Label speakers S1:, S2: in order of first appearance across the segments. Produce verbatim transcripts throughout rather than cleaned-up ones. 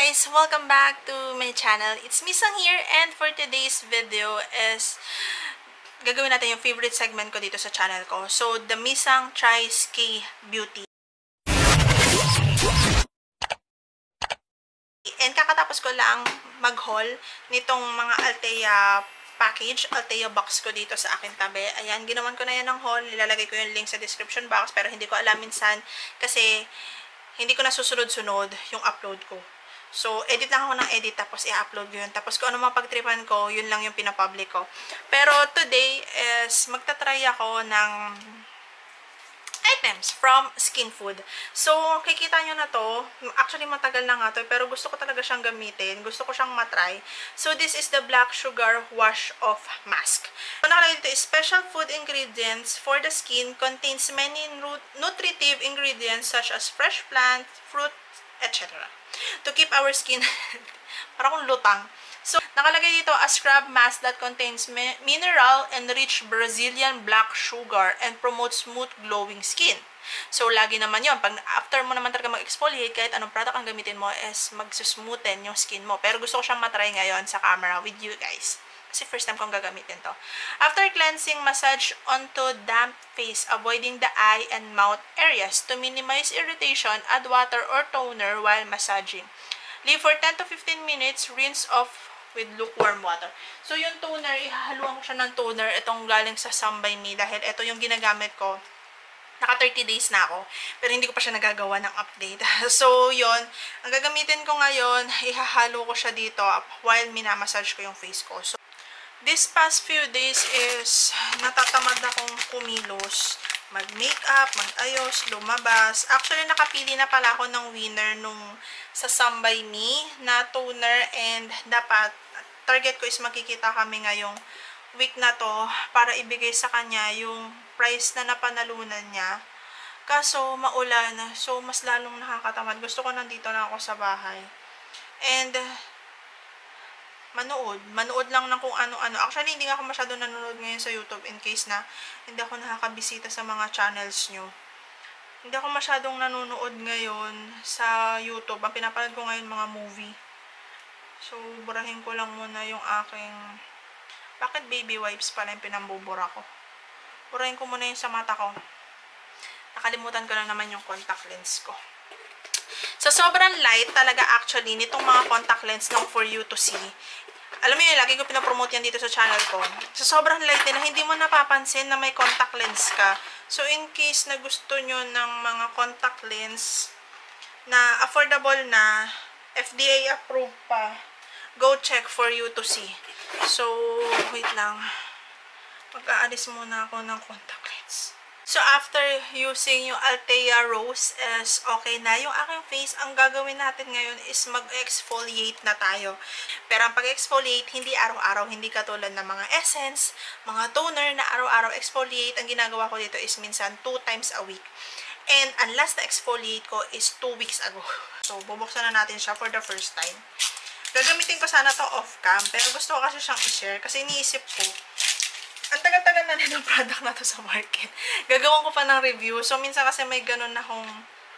S1: guys! Welcome back to my channel. It's Misang here, and for today's video is gagawin natin yung favorite segment ko dito sa channel ko. So, the Misang Tries K-Beauty. And kakatapos ko lang mag-haul nitong mga Altea package, Altea box ko dito sa akin tabi. Ayan, ginawan ko na yan ng haul. Nilalagay ko yung link sa description box, pero hindi ko alam minsan kasi hindi ko na susunod-sunod yung upload ko. So, edit lang ako ng edit, tapos i-upload ko yun. Tapos kung ano mapagtripan ko, yun lang yung pinapublic ko. Pero today is magta-try ako ng items from Skin Food. So, kikita nyo na to. Actually, matagal na nga to, pero gusto ko talaga siyang gamitin. Gusto ko siyang matry. So, this is the Black Sugar Wash Off Mask. So, nakalagay dito is special food ingredients for the skin, contains many nutritive ingredients such as fresh plant, fruit, et cetera to keep our skin parang kung lutang. So, nakalagay dito a scrub mask that contains mineral enriched Brazilian black sugar and promotes smooth glowing skin. So, lagi naman yon. Pag after mo naman talaga mag-exfoliate, kahit anong product ang gamitin mo is magsusmoothen yung skin mo. Pero gusto ko siyang matry ngayon sa camera with you guys. Kasi first time kong gagamitin to. After cleansing, massage onto damp face, avoiding the eye and mouth areas. To minimize irritation, add water or toner while massaging. Leave for ten to fifteen minutes, rinse off with lukewarm water. So, yung toner, ihahaluan ko siya ng toner. Itong galing sa Some by Me dahil ito yung ginagamit ko. Naka thirty days na ako, pero hindi ko pa siya nagagawa ng update. So, yon, ang gagamitin ko ngayon, ihahalo ko siya dito while minamassage ko yung face ko. So, this past few days is natatamad akong kumilos, mag-makeup, mag-ayos, lumabas. Actually, nakapili na pala ako ng winner nung sa Some by Me na toner, and dapat target ko is makikita kami ngayong week na to para ibigay sa kanya yung price na napanalunan niya. Kaso, maulan. So, mas lalong nakakatamad. Gusto ko nandito na ako sa bahay. And, manood. Manood lang ng kung ano-ano. Actually, hindi nga ako masyado nanonood ngayon sa YouTube in case na hindi ako nakakabisita sa mga channels nyo. Hindi ako masyadong nanonood ngayon sa YouTube. Ang pinapanood ko ngayon mga movie. So, burahin ko lang muna yung aking... Bakit baby wipes pala yung pinambubura ko? Burahin ko muna yung sa mata ko. Nakalimutan ko na naman yung contact lens ko. So, sobrang light talaga actually nitong mga contact lens ng For You to See. Alam mo yun, lagi ko pinapromote yan dito sa channel ko. So, sobrang light nila, hindi mo napapansin na may contact lens ka. So, in case na gusto nyo ng mga contact lens na affordable na, F D A approved pa, go check For You to See. So, wait lang. Mag-aalis muna ako ng contact lens. So, after using yung Altea Rose is okay na yung aking face. Ang gagawin natin ngayon is mag-exfoliate na tayo. Pero ang pag-exfoliate, hindi araw-araw, hindi katulad ng mga essence, mga toner na araw-araw exfoliate. Ang ginagawa ko dito is minsan two times a week. And ang last na exfoliate ko is two weeks ago. So, bubuksan na natin siya for the first time. Gagamitin ko sana to off-cam, pero gusto ko kasi siyang i-share kasi iniisip ko, ang tagal-tagal na nila product na to sa market. Gagawin ko pa ng review. So, minsan kasi may ganun na akong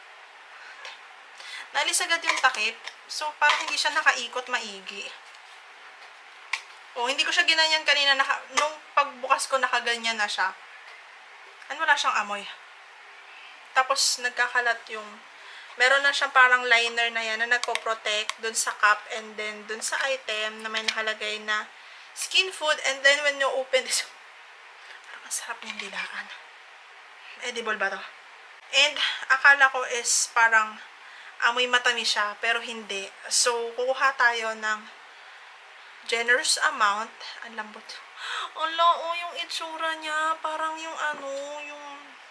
S1: naalis agad yung takip. So, parang hindi siya nakaikot maigi. O, hindi ko siya ginanyan kanina. Naka, nung pagbukas ko, nakaganyan na siya. Ano, wala siyang amoy. Tapos, nagkakalat yung meron na siyang parang liner na yan na nagpo-protect dun sa cup and then dun sa item na may nakalagay na Skin Food, and then when you open this, parang ang sarap ng dilaan. Edible ba to? And akala ko is parang amoy matamis siya, pero hindi. So, kukuha tayo ng generous amount. Ang lambot. Ala, oh, yung itsura niya, parang yung ano, yung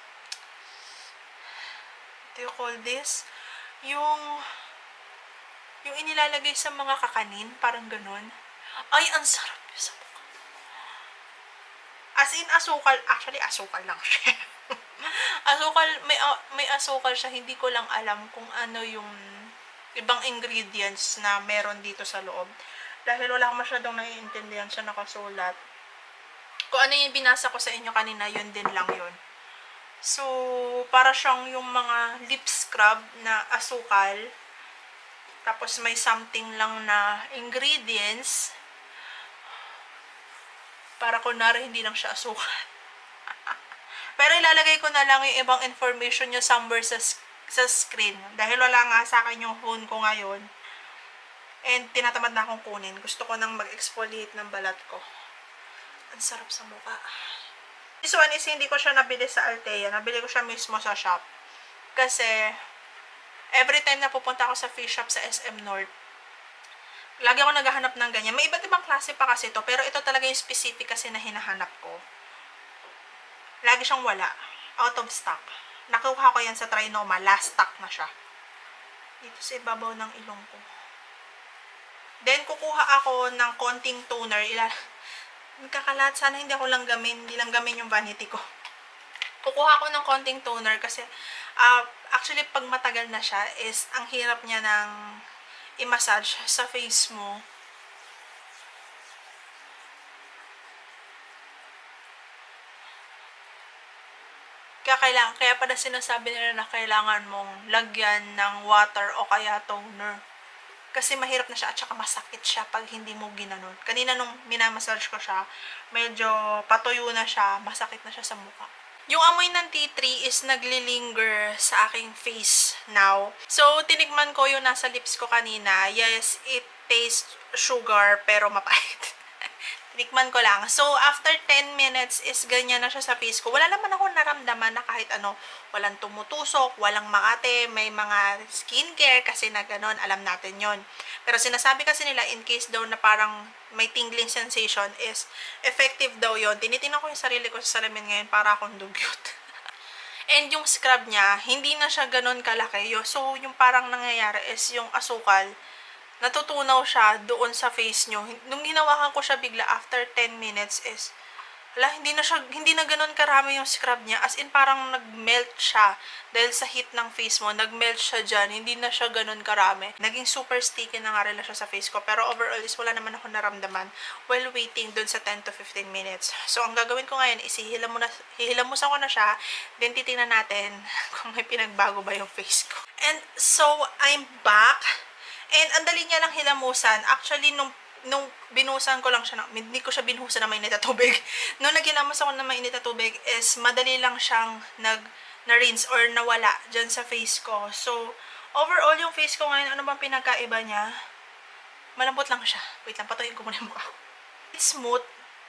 S1: what do you call this? Yung yung inilalagay sa mga kakanin, parang ganun. Ay, ang sarap yun sa mukha. As in, asukal. Actually, asukal lang siya. asukal, may, uh, may asukal siya. Hindi ko lang alam kung ano yung ibang ingredients na meron dito sa loob. Dahil wala akong masyadong naiintindihan siya nakasulat. Kung ano yung binasa ko sa inyo kanina, yun din lang yun. So, para siyang yung mga lip scrub na asukal Tapos may something lang na ingredients para kunwari hindi lang siya asukal. Pero ilalagay ko na lang yung ibang information nyo somewhere sa, sa screen. Dahil wala nga sa akin yung phone ko ngayon. And tinatamad na akong kunin. Gusto ko nang mag-exfoliate ng balat ko. Ang sarap sa mukha. This one is hindi ko siya nabili sa Altea. Nabili ko siya mismo sa shop. Kasi every time na pupunta ako sa face shop sa S M North, lagi ako naghahanap ng ganyan. May iba't ibang klase pa kasi ito. Pero ito talaga yung specific kasi na hinahanap ko. Lagi siyang wala. Out of stock. Nakuha ko yan sa Trinoma. Last stock na siya. Dito sa ibabaw ng ilong ko. Then, kukuha ako ng konting toner. Ila Nagkakalat. Sana hindi ako lang gamin. Hindi lang gamin yung vanity ko. Kukuha ako ng konting toner kasi uh, actually, pag matagal na siya is ang hirap niya ng i-massage sa face mo. Kaya, kailangan, kaya pala sinasabi nila na kailangan mong lagyan ng water o kaya toner. Kasi mahirap na siya at saka masakit siya pag hindi mo ginanon. Kanina nung minamassage ko siya, medyo patuyo na siya, masakit na siya sa mukha. Yung amoy ng tea tree is naglilinger sa aking face now. So, tinikman ko yung nasa lips ko kanina. Yes, it tastes sugar pero mapait. Tikman ko lang. So, after ten minutes is ganyan na siya sa face ko. Wala naman ako naramdaman na kahit ano, walang tumutusok, walang makate, may mga skincare kasi na ganon, alam natin yon. Pero sinasabi kasi nila, in case daw na parang may tingling sensation is effective daw yon. Tinitingnan ko yung sarili ko sa salamin ngayon para akong dugyot. And yung scrub niya, hindi na siya ganon kalaki. So, yung parang nangyayari is yung asukal, natutunaw siya doon sa face nyo. Nung hinawakan ko siya bigla after ten minutes is, hala, hindi na siya, hindi na ganun karami yung scrub niya. As in, parang nag-melt siya. Dahil sa heat ng face mo, nag-melt siya dyan. Hindi na siya ganun karami. Naging super sticky na nga rin siya sa face ko. Pero overall is wala naman ako naramdaman while waiting doon sa ten to fifteen minutes. So, ang gagawin ko ngayon is hihilam mo na, hihilamusan ko na siya. Then, titingnan natin kung may pinagbago ba yung face ko. And so, I'm back. And ang dali niya lang hilamusan. Actually, nung, nung binuhusan ko lang siya, na, hindi ko siya binuhusan na mainit na tubig. Nung naghilamos ako ng mainit na tubig is madali lang siyang nag, na-rinse or nawala dyan sa face ko. So, overall, yung face ko ngayon, ano bang pinagkaiba niya? Malambot lang siya. Wait lang, patuhin ko muna yung mukha ko. It's smooth.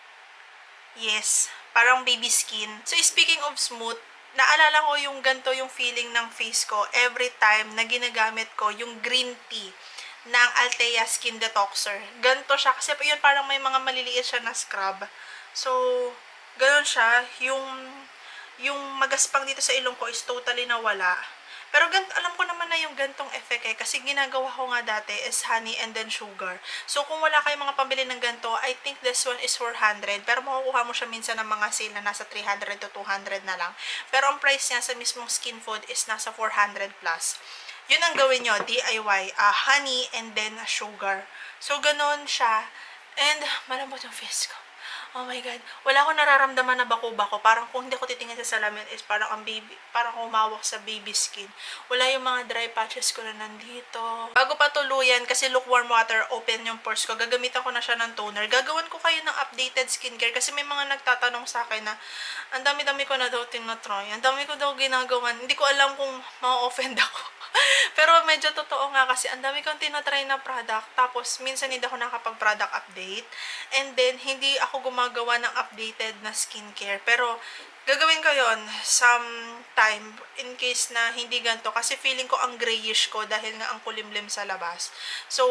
S1: Yes. Parang baby skin. So, speaking of smooth, naalala ko yung ganito yung feeling ng face ko every time na ginagamit ko yung green tea ng Altea Skin Detoxer. Ganito siya. Kasi yun parang may mga maliliit siya na scrub. So, ganoon siya. Yung, yung magaspang dito sa ilong ko is totally nawala. Pero ganito, alam ko naman na yung gantong effect eh. Kasi ginagawa ko nga dati is honey and then sugar. So, kung wala kayong mga pambili ng ganito, I think this one is four hundred. Pero makukuha mo siya minsan ng mga sale na nasa three hundred to two hundred na lang. Pero ang price niya sa mismong Skin Food is nasa four hundred plus. Yun ang gawin nyo, D I Y. Uh, honey and then sugar. So, ganon siya. And, malambot yung face ko. Oh my God. Wala akong nararamdaman na bako-bako. Parang kung hindi ako titingin sa salamin is parang ang baby, parang humawak sa baby skin. Wala yung mga dry patches ko na nandito. Bago pa tuluyan, kasi lukewarm water, open yung pores ko. Gagamitan ko na siya ng toner. Gagawan ko kayo ng updated skincare kasi may mga nagtatanong sa akin na ang dami-dami ko na daw tinatry. Ang dami ko daw ginagawan. Hindi ko alam kung ma-offend ako. Pero medyo totoo nga kasi ang dami kong tinatry na product. Tapos minsan hindi ako nakapag-product update. And then hindi ako gumagawa ng updated na skincare. Pero gagawin ko yon sometime in case na hindi ganito. Kasi feeling ko ang grayish ko dahil nga ang kulimlim sa labas. So,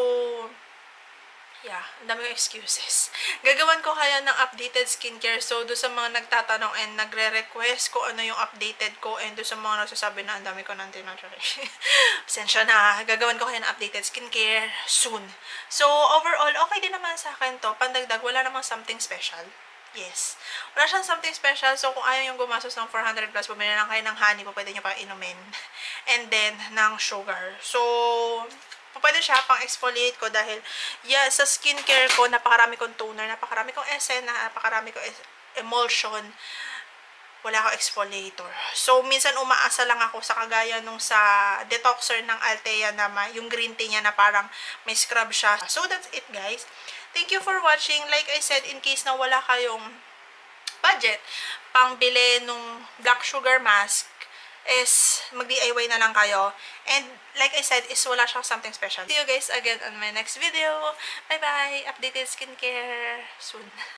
S1: yeah, ang dami kong excuses. Gagawan ko kaya ng updated skincare. So, doon sa mga nagtatanong and nagre-request ko ano yung updated ko and doon sa mga nagsasabi na ang dami ko nang tinatry. Pasensya na. Gagawan ko kaya ng updated skincare soon. So, overall, okay din naman sa akin to. Pandagdag, wala namang something special. Yes. Wala siyang something special. So, kung ayaw yung gumastos ng four hundred plus, bumili lang kayo ng honey, pwede nyo pa inumin. And then, ng sugar. So, pwede siya pang exfoliate ko dahil yeah, sa skincare ko, napakarami kong toner, napakarami kong essence, napakarami kong emulsion. wala ako exfoliator. So, minsan umaasa lang ako sa kagaya nung sa detoxer ng Altea na ma, yung green tea niya na parang may scrub siya. So, that's it guys. Thank you for watching. Like I said, in case na wala kayong budget pang bili nung black sugar mask, is mag-D I Y na lang kayo. And like I said, is wala siyang something special. See you guys again on my next video. Bye-bye! Updated skincare soon.